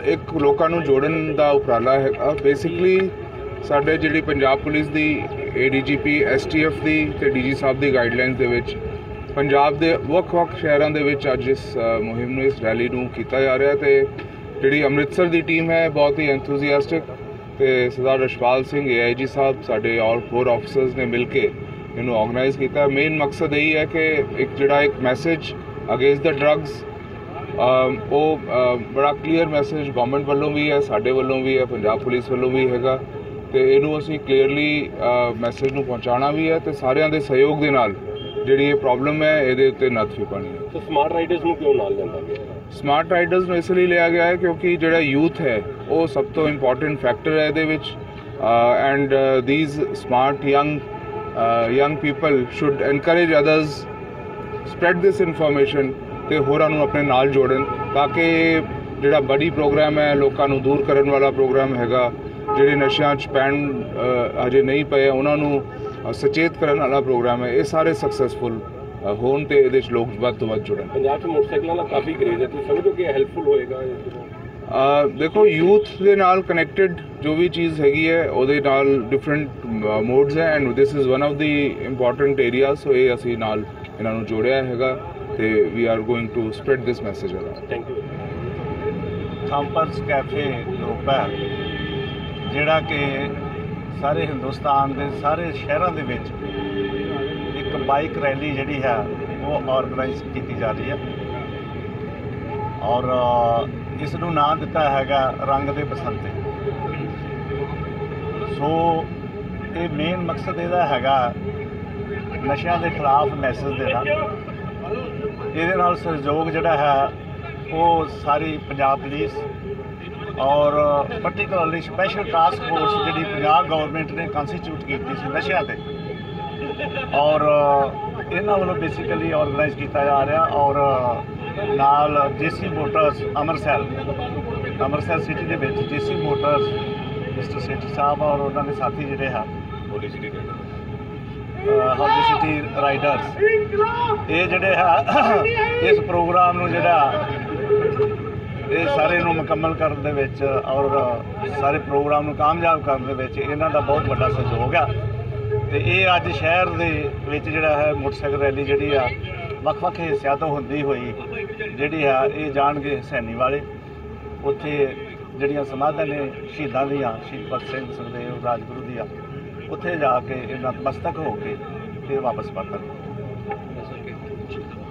एक लोगों को जोड़न का उपराला है। बेसिकली साडे जिहड़ी पंजाब पुलिस दी ADGP STF दी ते DG साहब दी गाइडलाइंस दे विच पंजाब दे ਵੱਖ-ਵੱਖ शहरों दे विच अज इस मुहिम नूं इस रैली नूं कीता जा रहा ते जिहड़ी अमृतसर दी टीम है बहुत ही एंथुजियास्टिक ते सरदार रशपाल सिंह AIG साहब साडे और होर ऑफिसर्स ने मिल के इनू ऑर्गेनाइज किया। मेन मकसद यही है कि एक जिहड़ा एक मैसेज अगेंस्ट द ड्रग्स वो बड़ा क्लीयर मैसेज गवर्नमेंट वालों भी है, साडे वालों भी है, पंजाब पुलिस वालों भी हैगा ते इनू असीं क्लीयरली मैसेज नू पहुँचाना भी है ते सारिਆਂ ਦੇ सहयोग ਦੇ ਨਾਲ ਜਿਹੜੀ ਇਹ प्रॉब्लम है ਇਹਦੇ ਉੱਤੇ ਨੱਥ ਵੀ ਪਾਣੀ है। तो स्मार्ट राइडर्स ਨੂੰ ਕਿਉਂ ਨਾਲ ਲੈਂਦਾ ਗਿਆ? स्मार्ट राइडर्स ਨੂੰ ਇਸ ਲਈ ਲਿਆ ਗਿਆ ਹੈ ਕਿਉਂਕਿ ਜਿਹੜਾ ਯੂਥ ਹੈ ਉਹ ਸਭ ਤੋਂ ਇੰਪੋਰਟੈਂਟ ਫੈਕਟਰ ਹੈ ਇਹਦੇ ਵਿੱਚ and this smart young people should encourage others, spread this information ਤੇ ਹੋਰਾਂ ਨੂੰ ਆਪਣੇ ਨਾਲ ਜੋੜਨ ਤਾਂ ਕਿ ਜਿਹੜਾ ਬੜੀ ਪ੍ਰੋਗਰਾਮ ਹੈ ਲੋਕਾਂ ਨੂੰ ਦੂਰ ਕਰਨ ਵਾਲਾ ਪ੍ਰੋਗਰਾਮ ਹੈਗਾ, ਜਿਹੜੇ ਨਸ਼ਿਆਂ 'ਚ ਪੈਣ ਅਜੇ ਨਹੀਂ ਪਏ ਉਹਨਾਂ ਨੂੰ ਸਚੇਤ ਕਰਨ ਵਾਲਾ ਪ੍ਰੋਗਰਾਮ ਹੈ, ਇਹ ਸਾਰੇ ਸਕਸੈਸਫੁਲ ਹੋਣ ਤੇ ਇਹਦੇ 'ਚ ਲੋਕ ਵੱਧ ਤੋਂ ਵੱਧ ਜੁੜਨ। ਪੰਜਾਬ 'ਚ ਮੋਟਰਸਾਈਕਲਾਂ ਦਾ ਕਾਫੀ ਕਰੇਜ਼ ਹੈ, ਤੁਸੀਂ ਸਮਝੋ ਕਿ ਹੈਲਪਫੁਲ ਹੋਏਗਾ? देखो यूथ के नाल कनेक्टेड जो भी चीज़ हैगी है ਉਹਦੇ ਨਾਲ डिफरेंट मोड्स है and this is one of the important area so ये ਅਸੀਂ ਨਾਲ ਇਹਨਾਂ ਨੂੰ ਜੋੜਿਆ ਹੈਗਾ ਤੇ we are going to spread this message around. Thank you. थॉमपर्स कैफे ग्रुप है ਜਿਹੜਾ ਕਿ ਸਾਰੇ ਹਿੰਦੁਸਤਾਨ ਦੇ ਸਾਰੇ ਸ਼ਹਿਰਾਂ ਦੇ ਵਿੱਚ ਇੱਕ ਬਾਈਕ ਰੈਲੀ ਜਿਹੜੀ ਹੈ ਉਹ ਆਰਗੇਨਾਈਜ਼ ਕੀਤੀ ਜਾ ਰਹੀ ਹੈ ਔਰ ਇਸ ਨੂੰ ਨਾਂ ਦਿੱਤਾ ਹੈਗਾ ਰੰਗ ਦੇ ਬਸੰਤੇ। ਸੋ ਇਹ ਮੇਨ ਮਕਸਦ ਇਹਦਾ ਹੈਗਾ ਨਸ਼ਿਆਂ ਦੇ ਖਿਲਾਫ ਮੈਸੇਜ ਦੇਣਾ। ਇਹਦੇ ਨਾਲ ਸਹਿਯੋਗ ਜਿਹੜਾ ਹੈ ਉਹ ਸਾਰੀ ਪੰਜਾਬ ਪੁਲਿਸ ਔਰ ਪਰਟੀਕੁਲਰਲੀ ਸਪੈਸ਼ਲ ਟਾਸਕ ਫੋਰਸ ਜਿਹੜੀ ਪੰਜਾਬ ਗਵਰਨਮੈਂਟ ਨੇ ਕੰਸਟੀਟਿਊਟ ਕੀਤੀ ਸੀ ਨਸ਼ਿਆਂ ਤੇ ਔਰ ਇਹਨਾਂ ਵੱਲੋਂ ਬੇਸਿਕਲੀ ਆਰਗੇਨਾਈਜ਼ ਕੀਤਾ ਜਾ ਰਿਹਾ ਔਰ ਨਾਲ JC ਮੋਟਰਸ ਅੰਮ੍ਰਿਤਸਰ ਸਿਟੀ ਦੇ ਵਿੱਚ JC ਮੋਟਰਸ ਮਿਸਟਰ ਸੇਠੀ ਸਾਹਿਬ ਔਰ ਉਹਨਾਂ ਦੇ ਸਾਥੀ ਜਿਹੜੇ ਹੈ ਹੋਲੀ ਸਿਟੀ ਰਾਈਡਰਸ ਇਹ ਜਿਹੜੇ ਹੈ ਇਸ ਪ੍ਰੋਗਰਾਮ ਨੂੰ ਜਿਹੜਾ ਇਹ ਸਾਰੇ ਨੂੰ ਮੁਕੰਮਲ ਕਰਨ ਦੇ ਵਿੱਚ ਔਰ ਸਾਰੇ ਪ੍ਰੋਗਰਾਮ ਨੂੰ ਕਾਮਯਾਬ ਕਰਨ ਦੇ ਵਿੱਚ ਇਹਨਾਂ ਦਾ ਬਹੁਤ ਵੱਡਾ ਸਹਿਯੋਗ ਆ ਤੇ ਇਹ ਅੱਜ ਸ਼ਹਿਰ ਦੇ ਵਿੱਚ ਜਿਹੜਾ ਹੈ ਮੋਟਰਸਾਈਕਲ ਰੈਲੀ ਜਿਹੜੀ ਆ ਵੱਖ-ਵੱਖ ਹਿੱਸਿਆਂ ਤੋਂ ਹੁੰਦੀ ਹੋਈ ਜਿਹੜੀ ਆ ਇਹ ਜਾਣਗੇ ਹਸੈਨੀ ਵਾਲੇ ਉੱਥੇ ਜਿਹੜੀਆਂ ਸਮਾਧਾਂ ਨੇ ਸ਼ਹੀਦਾਂ ਦੀਆਂ ਸ਼ਹੀਦ ਭਗਤ ਸਿੰਘ ਸੁਖਦੇਵ ਰਾਜਗੁਰੂ ਦੀਆਂ ਉੱਥੇ ਜਾ ਕੇ ਇਹ ਨਤਮਸਤਕ ਹੋ ਕੇ ਫਿਰ ਵਾਪਸ ਪਰਤਣ।